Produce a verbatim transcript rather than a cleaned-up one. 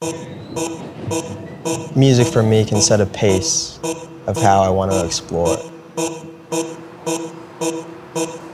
Music for me can set a pace of how I want to explore it.